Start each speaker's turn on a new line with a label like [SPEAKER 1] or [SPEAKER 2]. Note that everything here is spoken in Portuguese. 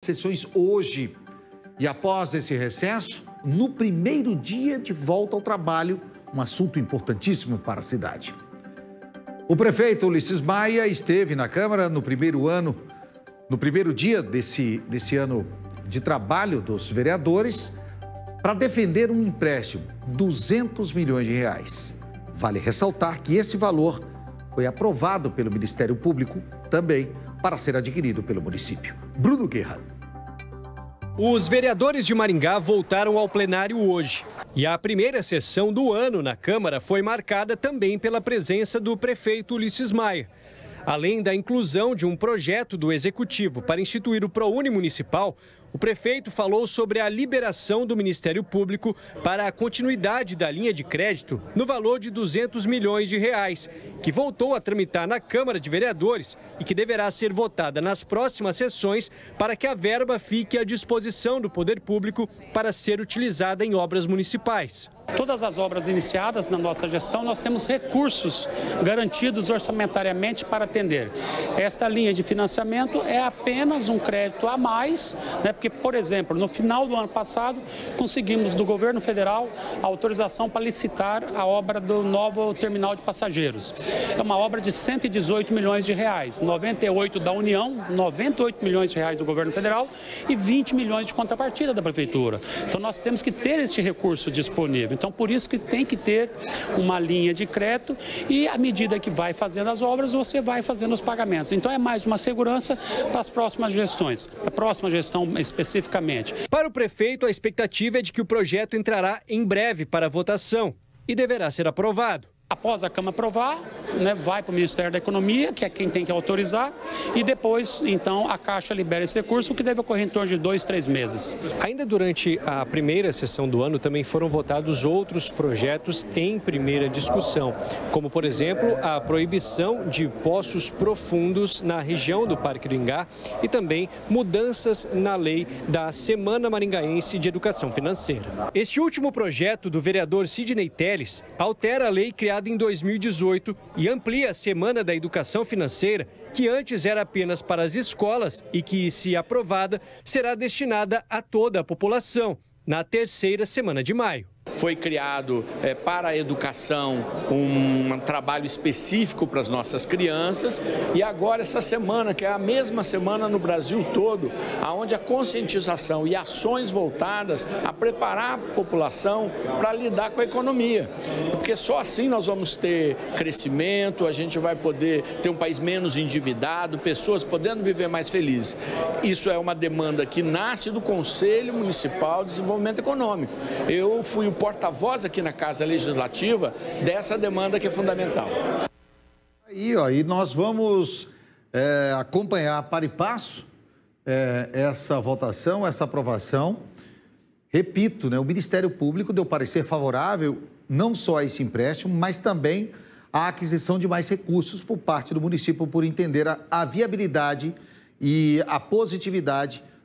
[SPEAKER 1] sessões hoje. E após esse recesso, no primeiro dia de volta ao trabalho, um assunto importantíssimo para a cidade. O prefeito Ulisses Maia esteve na Câmara no primeiro dia desse ano de trabalho dos vereadores, para defender um empréstimo, 200 milhões de reais. Vale ressaltar que esse valor foi aprovado pelo Ministério Público também para ser adquirido pelo município. Bruno Guerra.
[SPEAKER 2] Os vereadores de Maringá voltaram ao plenário hoje. E a primeira sessão do ano na Câmara foi marcada também pela presença do prefeito Ulisses Maia. Além da inclusão de um projeto do Executivo para instituir o ProUni Municipal, o prefeito falou sobre a liberação do Ministério Público para a continuidade da linha de crédito no valor de 200 milhões de reais, que voltou a tramitar na Câmara de Vereadores e que deverá ser votada nas próximas sessões para que a verba fique à disposição do Poder Público para ser utilizada em obras municipais.
[SPEAKER 3] Todas as obras iniciadas na nossa gestão, nós temos recursos garantidos orçamentariamente para atender. Esta linha de financiamento é apenas um crédito a mais, né? Porque, por exemplo, no final do ano passado, conseguimos do governo federal a autorização para licitar a obra do novo terminal de passageiros. É uma obra de 118 milhões de reais, 98 da União, 98 milhões de reais do governo federal e 20 milhões de contrapartida da prefeitura. Então, nós temos que ter este recurso disponível. Então, por isso que tem que ter uma linha de crédito e, à medida que vai fazendo as obras, você vai fazendo os pagamentos. Então, é mais uma segurança para as próximas gestões, para a próxima gestão especificamente.
[SPEAKER 2] Para o prefeito, a expectativa é de que o projeto entrará em breve para votação e deverá ser aprovado.
[SPEAKER 3] Após a Câmara aprovar, né, vai para o Ministério da Economia, que é quem tem que autorizar, e depois, então, a Caixa libera esse recurso, o que deve ocorrer em torno de 2, 3 meses.
[SPEAKER 2] Ainda durante a primeira sessão do ano, também foram votados outros projetos em primeira discussão, como, por exemplo, a proibição de poços profundos na região do Parque do Ingá e também mudanças na lei da Semana Maringaense de Educação Financeira. Este último projeto do vereador Sidney Telles altera a lei criada em 2018 e amplia a Semana da Educação Financeira, que antes era apenas para as escolas e que, se aprovada, será destinada a toda a população na terceira semana de maio.
[SPEAKER 4] Foi criado para a educação um trabalho específico para as nossas crianças e agora essa semana, que é a mesma semana no Brasil todo, onde a conscientização e ações voltadas a preparar a população para lidar com a economia. Porque só assim nós vamos ter crescimento, a gente vai poder ter um país menos endividado, pessoas podendo viver mais felizes. Isso é uma demanda que nasce do Conselho Municipal de Desenvolvimento Econômico. Eu fui o porta-voz aqui na Casa Legislativa dessa demanda que é fundamental.
[SPEAKER 1] E nós vamos acompanhar para e passo essa votação, essa aprovação. Repito, né, o Ministério Público deu parecer favorável não só a esse empréstimo, mas também à aquisição de mais recursos por parte do município, por entender a viabilidade e a positividade